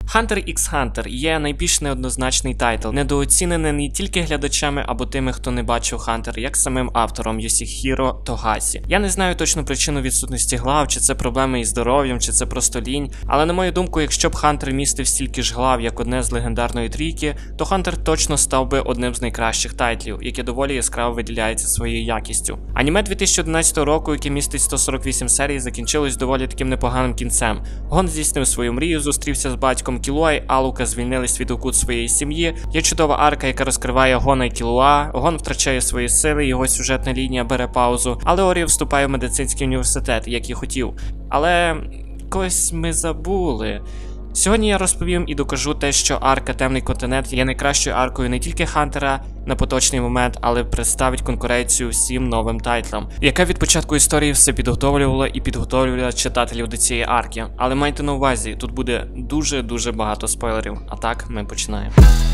Hunter x Hunter є найбільш неоднозначний тайтл, недооцінений не тільки глядачами або тими, хто не бачив Hunter, як самим автором Йосіхіро Тогасі. Я не знаю точну причину відсутності глав, чи це проблеми із здоров'ям, чи це просто лінь, але на мою думку, якщо б Hunter містив стільки ж глав, як одне з легендарної трійки, то Hunter точно став би одним з найкращих тайтлів, яке доволі яскраво виділяється своєю якістю. Аніме 2011 року, яке містить 148 серій, закінчилось доволі таким непоганим кінцем. Гон здійснив свою мрію, зустрівся з батьком Кілуа, Алука звільнились від укут своєї сім'ї. Є чудова арка, яка розкриває Гона і Кілуа. Гон втрачає свої сили, його сюжетна лінія бере паузу, але Орі вступає в медицинський університет, як і хотів. Але когось ми забули. Сьогодні я розповім і докажу те, що арка Темний континент є найкращою аркою не тільки Хантера на поточний момент, але представить конкуренцію всім новим тайтлам, яка від початку історії все підготовлювала і підготовлювала читателів до цієї арки. Але майте на увазі, тут буде дуже багато спойлерів. А так, ми починаємо.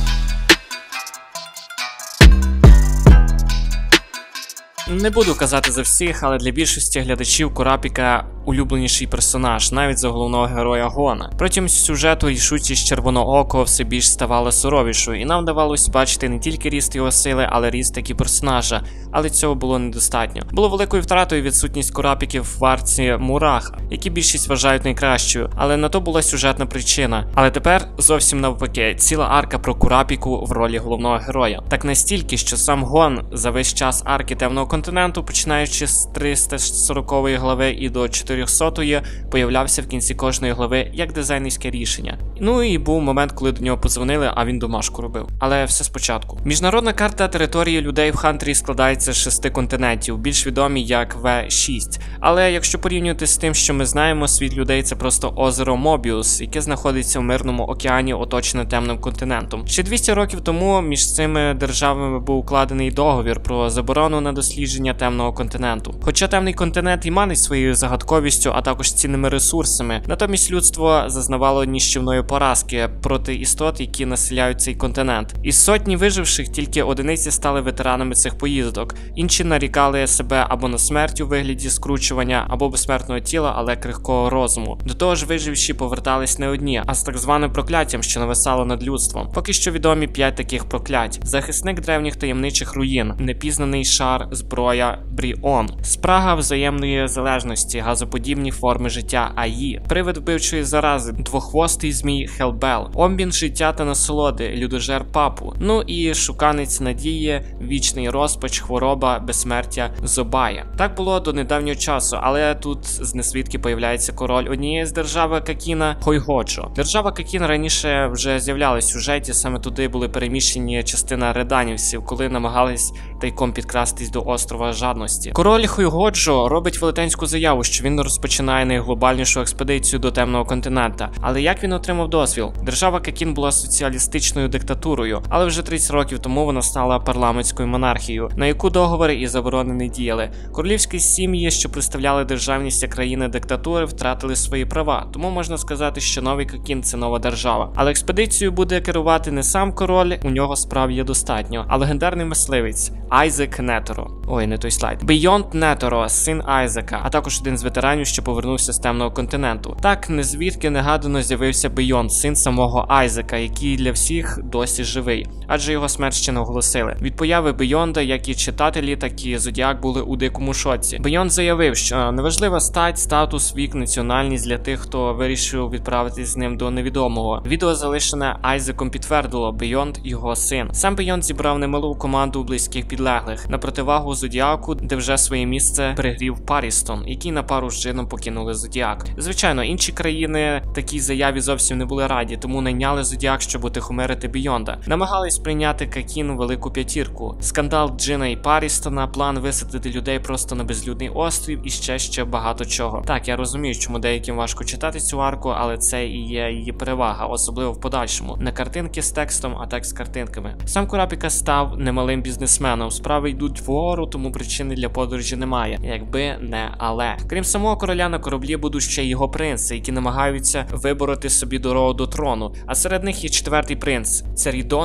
Не буду казати за всіх, але для більшості глядачів Курапіка улюбленіший персонаж, навіть за головного героя Гона. Протягом сюжету рішучість Червоноокого все більш ставала суровішою, і нам вдавалось бачити не тільки ріст його сили, але ріст як і персонажа, але цього було недостатньо. Було великою втратою відсутність Курапіків в арці Мураха, які більшість вважають найкращою, але на то була сюжетна причина. Але тепер зовсім навпаки, ціла арка про Курапіку в ролі головного героя. Так настільки, що сам Гон за весь час арки Темного континенту, починаючи з 340-ї глави і до 400-ї, появлявся в кінці кожної глави як дизайнерське рішення. Ну і був момент, коли до нього подзвонили, а він домашку робив. Але все спочатку. Міжнародна карта території людей в Хантері складається з 6 континентів, більш відомі як В6. Але якщо порівнювати з тим, що ми знаємо, світ людей — це просто озеро Мобіус, яке знаходиться в Мирному океані, оточене Темним континентом. Ще 200 років тому між цими державами був укладений договір про заборону на дослідження Темного континенту. Хоча Темний континент і манить своєю загадковістю, а також цінними ресурсами, натомість людство зазнавало ніщівної поразки проти істот, які населяють цей континент. Із сотні виживших тільки одиниці стали ветеранами цих поїздок. Інші нарікали себе або на смерть у вигляді скручування, або безсмертного тіла, але крихкого розуму. До того ж, виживші повертались не одні, а з так званим прокляттям, що нависало над людством. Поки що відомі 5 таких проклять. Захисник древніх таємничих руїн, непізнаний шар, зброя, Бріон, спрага взаємної залежності, газоподібні форми життя АІ, привид вбивчої зарази, двохвостий змій Хелбел, обмін життя та насолоди, людожер Папу, ну і шуканець надії, вічний розпач, хвороба, безсмертя Зобая. Так було до недавнього часу, але тут з несвідки появляється король однієї з держави Какіна Хойгоджо. Держава Какін раніше вже з'являлась в сюжеті, саме туди були переміщені частина реданівців, коли намагались тайком підкрастись до острова Жадності. Король Хойгоджо робить велетенську заяву, що він розпочинає найглобальнішу експедицію до Темного континента. Але як він отримав дозвіл? Держава Какін була соціалістичною диктатурою, але вже 30 років тому вона стала парламентською монархією, на яку договори і заборони не діяли. Королівські сім'ї, що представляли державність країни диктатури, втратили свої права, тому можна сказати, що новий Какін — це нова держава. Але експедицією буде керувати не сам король, у нього справ є достатньо, а легендарний мисливець Айзек Неторо. Ой, не той слайд. Бейонд Неторо, син Айзека, а також один з ветеранів, що повернувся з Темного континенту. Так, незвідки негадано з'явився Бейонд, син самого Айзека, який для всіх досі живий, адже його смерть ще не оголосили. Від появи Бейонда, як і читателі, так і Зодіак були у дикому шоці. Бейонд заявив, що неважлива стать, статус, вік, національність для тих, хто вирішив відправитись з ним до невідомого. Відео, залишене Айзеком, підтвердило: Бейонд — його син. Сам Бейонд зібрав немалу команду близьких підлеглих, на противагу Зодіаку, де вже своє місце пригрів Парістон, який на пару з Джином покинули Зодіак. Звичайно, інші країни такій заяві зовсім не були раді, тому найняли Зодіак, щоб утихомирити Бейонда. Намагались прийняти Какін велику п'ятірку. Скандал Джина і Парістона, план висадити людей просто на безлюдний острів і ще багато чого. Так, я розумію, чому деяким важко читати цю арку, але це і є її перевага, особливо в подальшому. Не картинки з текстом, а текст з картинками. Сам Курапіка став немалим бізнесменом. Справи йдуть вгору, тому причини для подорожі немає. Якби не але. Крім самого короля, на кораблі будуть ще його принци, які намагаються вибороти собі дорогу до трону. А серед них є 4-й принц — це Рідонич Хойгоджо.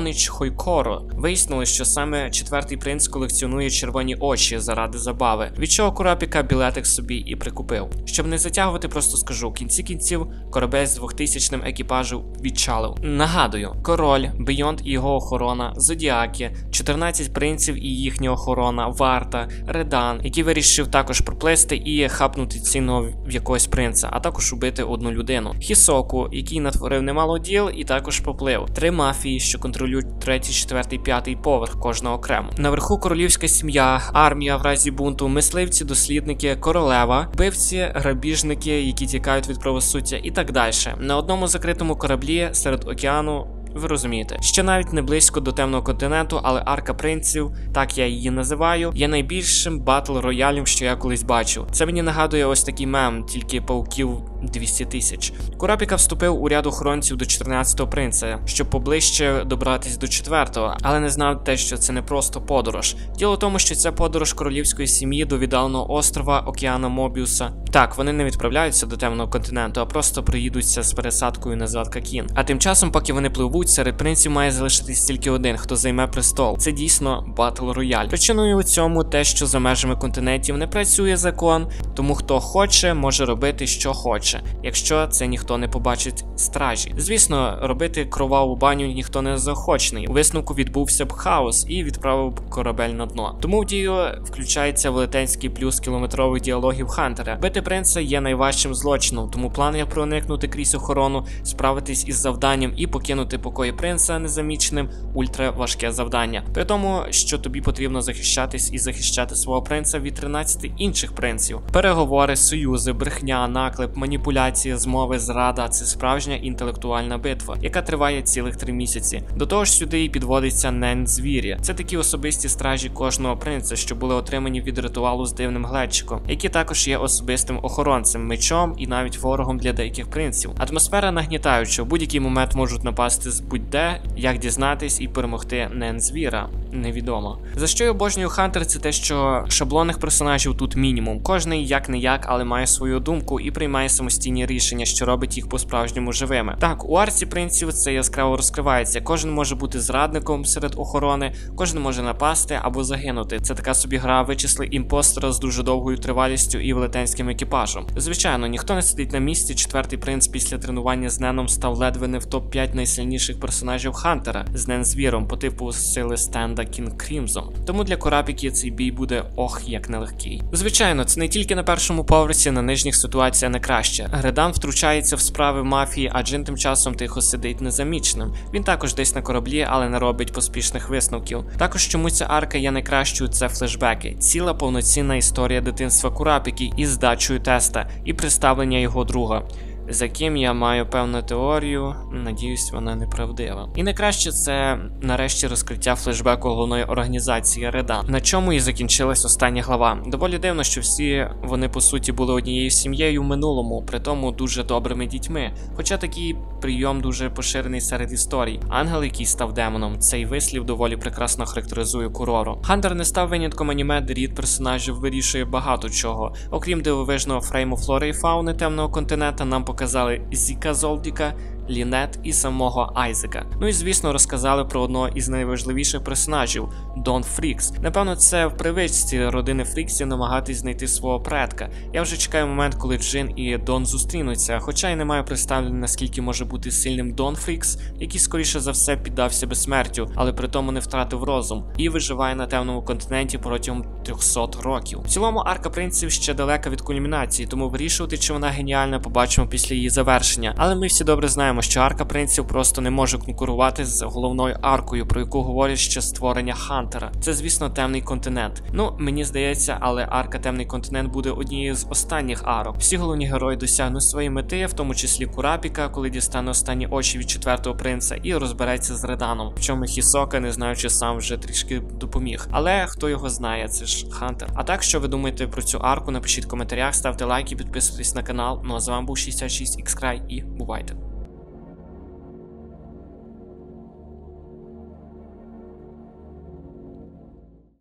аркою Коро. Вияснилось, що саме четвертий принц колекціонує червоні очі заради забави, від чого Курапіка білетик собі і прикупив. Щоб не затягувати, просто скажу, в кінці кінців корабель з 2000-ним екіпажем відчалив. Нагадую, король, Бейонд і його охорона, Зодіаки, 14 принців і їхня охорона, Варта, Редан, який вирішив також проплисти і хапнути цінного в якогось принца, а також убити одну людину. Хісоку, який натворив немало діл і також поплив. 3 мафії, що контролюють 3-й, 4-й, 5-й поверх кожного окремо. Наверху королівська сім'я, армія в разі бунту, мисливці, дослідники, королева, вбивці, грабіжники, які тікають від правосуддя і так далі. На одному закритому кораблі серед океану. Ви розумієте, що навіть не близько до темного континенту, але арка принців, так я її називаю, є найбільшим батл роялем, що я колись бачив. Це мені нагадує ось такий мем, тільки пауків 200 тисяч. Курапіка вступив у ряд охоронців до 14-го принца, щоб поближче добратись до 4-го, але не знав те, що це не просто подорож. Діло в тому, що це подорож королівської сім'ї до віддаленого острова Океана Мобіуса. Так, вони не відправляються до темного континенту, а просто приїдуться з пересадкою назад Какін. А тим часом, поки вони пливуть, серед принців має залишитись тільки один, хто займе престол. Це дійсно батл рояль. Причиною у цьому те, що за межами континентів не працює закон, тому хто хоче, може робити, що хоче, якщо це ніхто не побачить стражі. Звісно, робити кроваву баню ніхто не заохочений. У висновку відбувся б хаос і відправив б корабель на дно. Тому в дію включається велетенський плюс кілометрових діалогів Хантера. Бити принца є найважчим злочином, тому план є проникнути крізь охорону, справитись із завданням і покинути покої принца незаміченим – ультра важке завдання. При тому, що тобі потрібно захищатись і захищати свого принца від 13 інших принців. Переговори, союзи, брехня, наклеп, маніпуляції, змови, зрада – це справжня інтелектуальна битва, яка триває цілих 3 місяці. До того ж сюди і підводиться Нен-звірі. Це такі особисті стражі кожного принца, що були отримані від ритуалу з дивним глечиком, які також є особистим охоронцем, мечом і навіть ворогом для деяких принців. Атмосфера нагнітаюча, в будь-який момент можуть напасти з будь-де, як дізнатись і перемогти Нен-звіра. Невідомо. За що я обожнюю Хантер, це те, що шаблонних персонажів тут мінімум. Кожний як-не-як, але має свою думку і приймає самостійні рішення, що робить їх по-справжньому живими. Так, у арці принців це яскраво розкривається. Кожен може бути зрадником серед охорони, кожен може напасти або загинути. Це така собі гра вичисли імпостера з дуже довгою тривалістю і велетенським екіпажем. Звичайно, ніхто не сидить на місці. 4-й принц після тренування з Неном став ледве не в топ-5 найсильніших персонажів Хантера з Нен-звіром по типу сили стенда Кінг Крімзон. Тому для Курапіки цей бій буде ох як нелегкий. Звичайно, це не тільки на першому поверсі, на нижніх ситуація не краще. Редан втручається в справи мафії, а Джин тим часом тихо сидить незаміченим. Він також десь на кораблі, але не робить поспішних висновків. Також чому ця арка є найкращою, це флешбеки. Ціла повноцінна історія дитинства Курапіки із здачею теста і представлення його друга, за ким я маю певну теорію, надіюсь, вона неправдива. І найкраще це нарешті розкриття флешбеку головної організації Редан, на чому і закінчилась остання глава. Доволі дивно, що всі вони по суті були однією сім'єю в минулому, при тому дуже добрими дітьми. Хоча такий прийом дуже поширений серед історій. Ангел, який став демоном, цей вислів доволі прекрасно характеризує Курору. Хантер не став винятком аніме, де рід персонажів вирішує багато чого. Окрім дивовижного фрейму флори і фауни темного континента, нам показали Зіка Золдіка, Лінет і самого Айзека. Ну і звісно розказали про одного із найважливіших персонажів – Дон Фрікс. Напевно, це в привичці родини Фріксів намагатись знайти свого предка. Я вже чекаю момент, коли Джин і Дон зустрінуться, хоча й не маю представлення, наскільки може бути сильним Дон Фрікс, який скоріше за все піддався безсмертю, але при тому не втратив розум і виживає на темному континенті протягом 300 років. В цілому арка принців ще далека від кульмінації, тому вирішувати, чи вона геніальна, побачимо після її завершення. Але ми всі добре знаємо, що арка принців просто не може конкурувати з головною аркою, про яку говорять ще створення Хантера. Це, звісно, темний континент. Ну, мені здається, але арка темний континент буде однією з останніх арок. Всі головні герої досягнуть своєї мети, в тому числі Курапіка, коли дістане останні очі від 4-го принца і розбереться з Реданом. В чому Хісока, не знаючи сам, вже трішки допоміг. Але хто його знає, це ж Хантер. А так, що ви думаєте про цю арку, напишіть в коментарях, ставте лайки, підписуйтесь на канал. Ну а з вами був 66xCry і бувайте!